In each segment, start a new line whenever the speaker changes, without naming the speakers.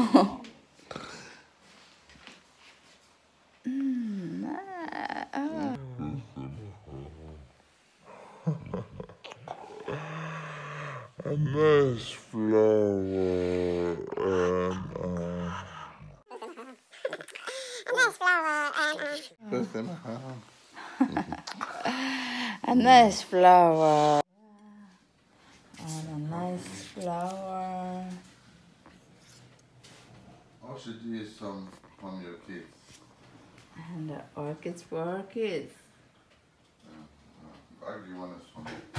A nice flower
A nice flower. And a nice flower.
All should do is some from your kids.
And the orchids for our kids.
Ugly one is from you.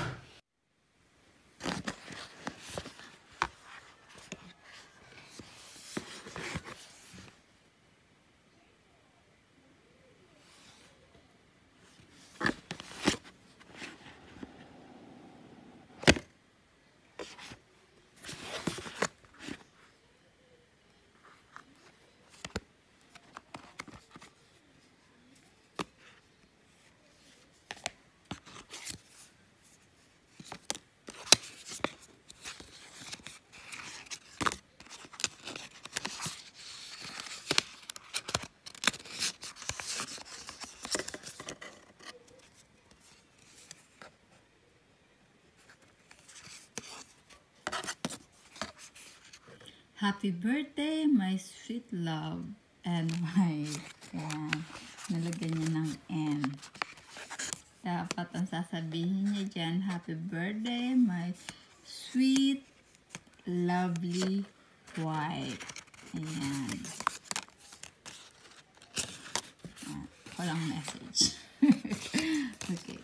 Happy birthday, my sweet love. And my, nalagyan niya ng N. Dapat ang sasabihin niya dyan, happy birthday, my sweet, lovely wife. Ayan. Walang message. Okay.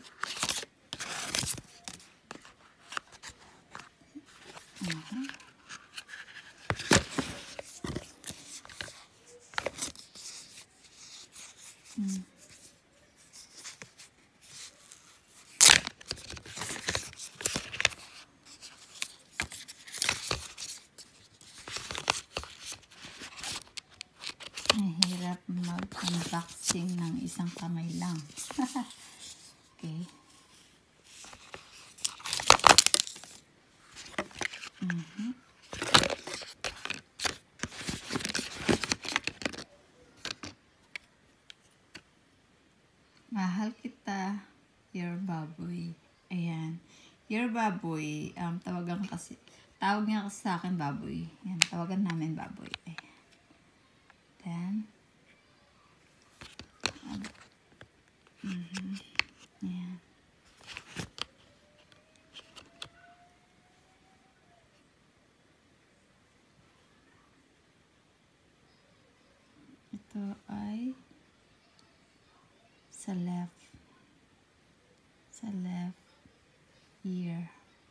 Mahirap mag-unboxing ng isang kamay lang. Okay. Mahal kita, your baboy. Ayan. Your baboy, tawag niya kasi sa akin baboy. Ayan, tawagan namin baboy. Ayan. Then, ayan. Ito ay sa left ear.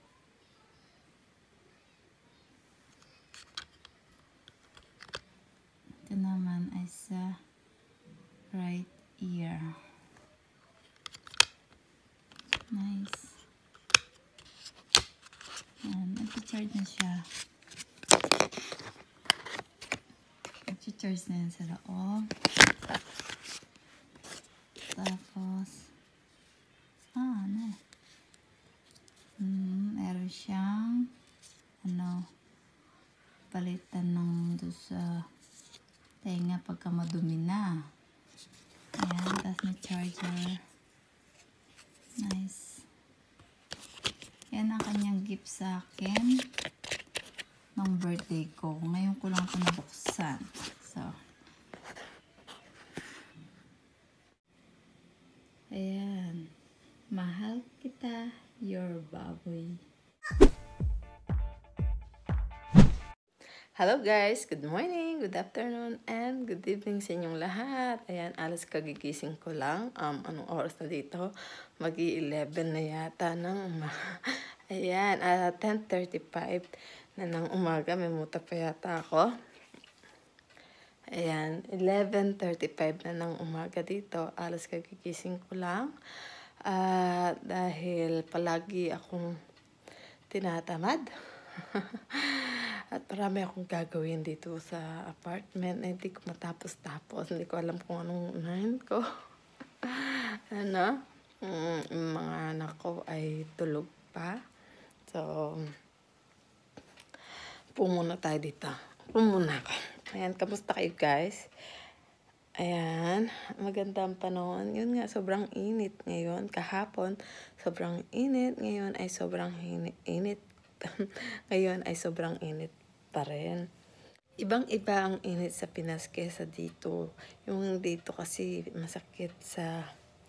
Ito naman ay sa right ear. Nice. Ayan, nag-charge na siya. Nag-charge na yan sa loob. Tapos, meron siyang, palitan ng doon sa tenga pagka madumi na. Ayan, tapos may charger. Nice. Yan ang kanyang gift sa akin nung birthday ko. Ngayon ko lang ito nabuksan. So, ayan. Mahal kita, your baboy. Hello guys! Good morning, good afternoon, and good evening sa inyong lahat. Ayan, alas kagigising ko lang. Anong oras na dito? Mag-11 na yata ng ayan, 10:35 na ng umaga. May muta pa yata ako. Ayan, 11:35 na ng umaga dito. Alas kagigising ko lang. Dahil palagi akong tinatamad. At marami akong gagawin dito sa apartment. Hindi ko matapos-tapos. Hindi ko alam kung anong unahin ko. Mga anak ko ay tulog pa. So, pumuna tayo dito. Pumuna ako. Ayan, kamusta kayo guys? Ayan, magandang panahon. Yun nga, sobrang init ngayon. Kahapon, sobrang init. Ngayon ay sobrang init. Ngayon ay sobrang init pa rin. Ibang-iba ang init sa Pinas kesa dito. Yung dito kasi masakit sa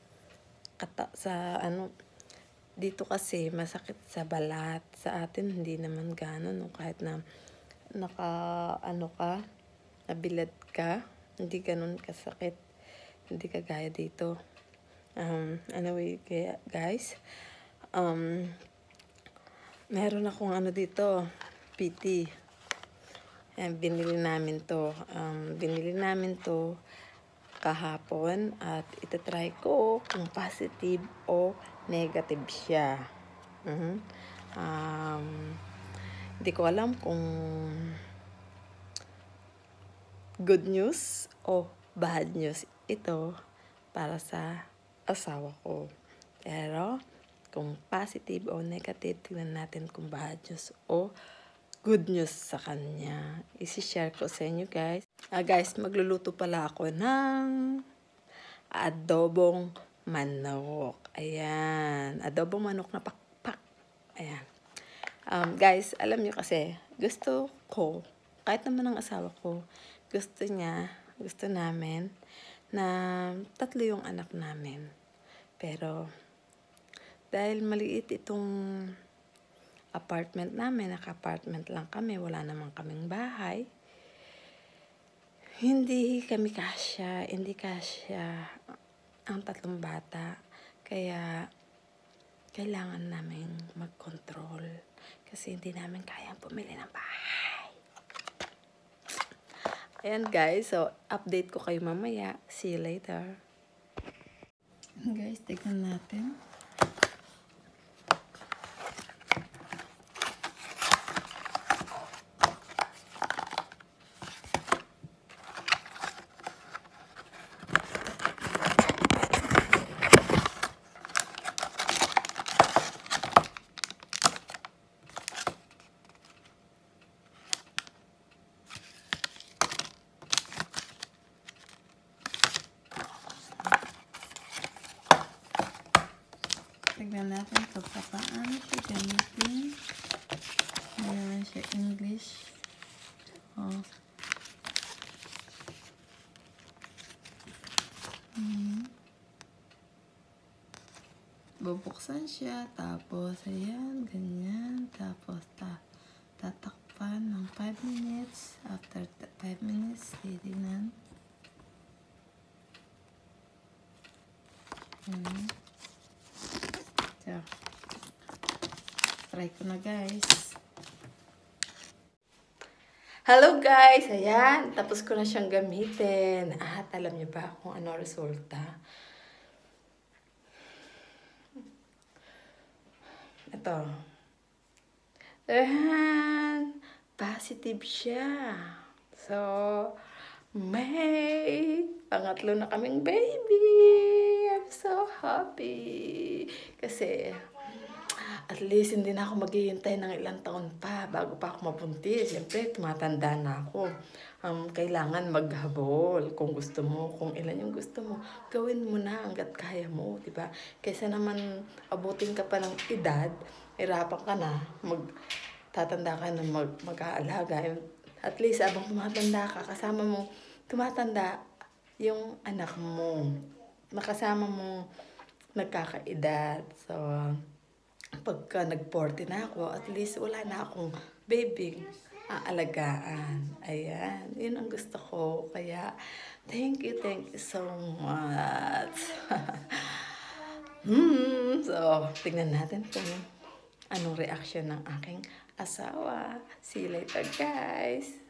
dito kasi masakit sa balat. Sa atin hindi naman gano'n, no? Kahit na nabilad ka, hindi ganun kasakit. Hindi kagaya dito. Anyway, guys, meron akong dito, PT. Ayan, binili namin to kahapon at itatry ko kung positive o negative siya. Hindi ko alam kung good news o bad news ito para sa asawa ko. Pero kung positive o negative, tingnan natin kung bad news o good news sa kanya. Isi-share ko sa inyo guys. Guys, magluluto pala ako ng adobong manok. Ayan. Adobong manok na pakpak. Ayan. Guys, alam nyo kasi, gusto ko, kahit naman ang asawa ko, gusto namin na 3 yung anak namin. Pero, dahil maliit itong apartment namin, naka-apartment lang kami, wala naman kaming bahay, hindi kasya ang 3 bata. Kaya, kailangan namin mag-control kasi hindi namin kayang pumili ng bahay. Ayan guys, so update ko kayo mamaya. See you later. Guys, tignan natin. Tignan natin kung paano siya gamitin. Ayan siya, English. Bubuksan siya, tapos ayan, ganyan, tapos tatakpan ng 5 minutes. After 5 minutes, titignan. So, try ko na guys. Hello guys! Ayan, tapos ko na siyang gamitin. At alam niyo ba kung ano resulta? Ito. Ayan, positive siya. So, may pangatlo na kaming baby. I'm so happy. Kasi, at least hindi na ako maghihintay ng ilang taon pa bago pa ako mabuntis. Siyempre, tumatanda na ako. Kailangan maghabol kung gusto mo, kung ilan yung gusto mo. Gawin mo na hanggat kaya mo, diba? Kaysa naman abutin ka pa ng edad, irapan ka na, tatanda ka na mag-aalaga. At least, abang tumatanda ka, kasama mo, tumatanda yung anak mo. Nakasama mo nagkakaedad. So, pagka nag-40 na ako, at least wala na akong baby aalagaan. Ayan, yun ang gusto ko. Kaya, thank you so much. So, tignan natin kung anong reaction ng aking asawa. See you later, guys.